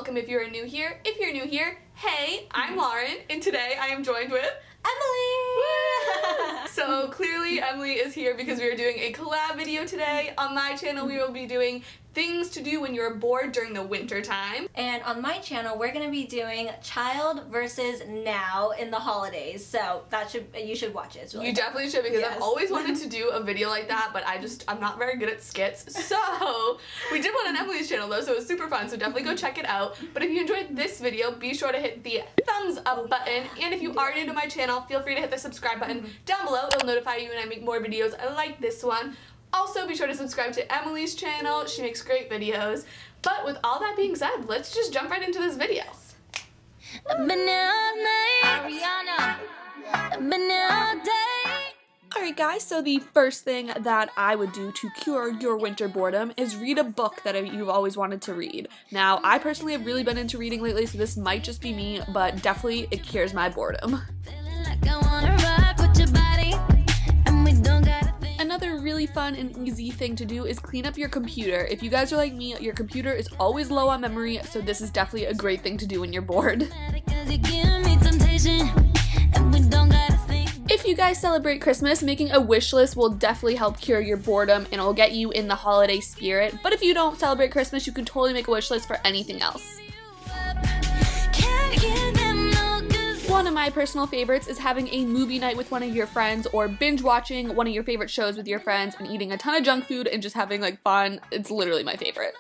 welcome if you're new here. If you're new here, hey, I'm Lauren, and today I am joined with Emily! So clearly Emily is here because we are doing a collab video today. On my channel we will be doing things to do when you're bored during the winter time. And on my channel we're going to be doing child versus now in the holidays. So you should watch it. It's really You fun. definitely should, because Yes. I've always wanted to do a video like that, but I'm not very good at skits. So we did one on Emily's channel though, so it was super fun, so definitely go check it out. But if you enjoyed this video, be sure to hit the thumbs up button, and if you are new to my channel, feel free to hit the subscribe button down below. It'll notify you when I make more videos like this one. Also, be sure to subscribe to Emily's channel. She makes great videos. But with all that being said, let's just jump right into this video. Alright guys, so the first thing that I would do to cure your winter boredom is read a book that you've always wanted to read. Now, I personally have really been into reading lately, so this might just be me, but definitely it cures my boredom. Another really fun and easy thing to do is clean up your computer. If you guys are like me, your computer is always low on memory, so this is definitely a great thing to do when you're bored. If you guys celebrate Christmas, making a wish list will definitely help cure your boredom and it'll get you in the holiday spirit. But if you don't celebrate Christmas, you can totally make a wish list for anything else. One of my personal favorites is having a movie night with one of your friends, or binge watching one of your favorite shows with your friends and eating a ton of junk food and just having like fun. It's literally my favorite.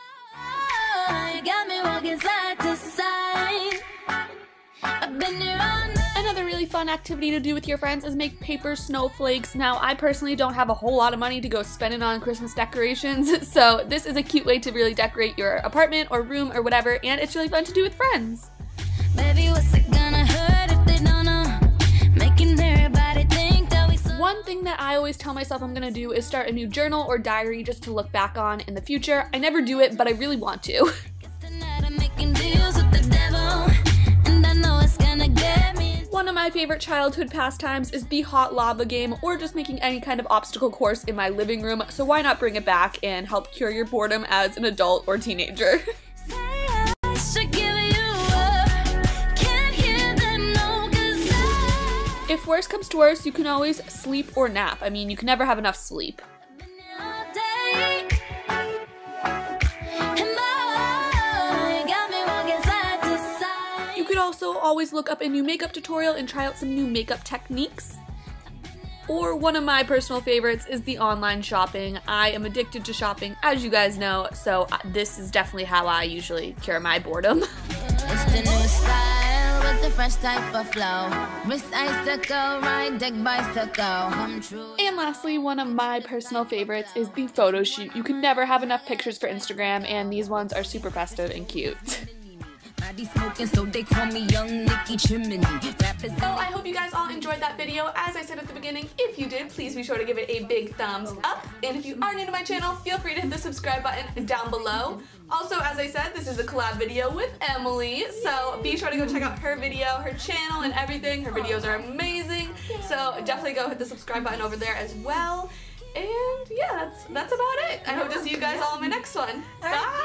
Another really fun activity to do with your friends is make paper snowflakes. Now, I personally don't have a whole lot of money to go spending on Christmas decorations, so this is a cute way to really decorate your apartment or room or whatever, and it's really fun to do with friends. Baby, what's it gonna hurt if they don't know? Making everybody think that we so. One thing that I always tell myself I'm gonna do is start a new journal or diary just to look back on in the future. I never do it, but I really want to. Tonight I'm making deals with the devil, and I know it's gonna get me. One of my favorite childhood pastimes is the hot lava game, or just making any kind of obstacle course in my living room, so why not bring it back and help cure your boredom as an adult or teenager. Say I should give you up. Can't hear them, no, 'cause If worse comes to worse, you can always sleep or nap. I mean, you can never have enough sleep. all day. And boy, you got me walking side to side. You could also always look up a new makeup tutorial and try out some new makeup techniques. Or one of my personal favorites is the online shopping. I am addicted to shopping, as you guys know, so this is definitely how I usually cure my boredom. It's the new style with the fresh type of flow. Wrist icicle, ride deck bicycle. Come true. And lastly, one of my personal favorites is the photo shoot. You can never have enough pictures for Instagram, and these ones are super festive and cute. Body smoking, so they call me Young Nicky Chimney. Rappers So I hope you guys all enjoyed that video. As I said at the beginning, if you did, please be sure to give it a big thumbs up. And if you are new to my channel, feel free to hit the subscribe button down below. Also, as I said, this is a collab video with Emily, so be sure to go check out her video, her channel, and everything. Her videos are amazing, so definitely go hit the subscribe button over there as well. And yeah, that's about it. I hope to see you guys all in my next one. Bye!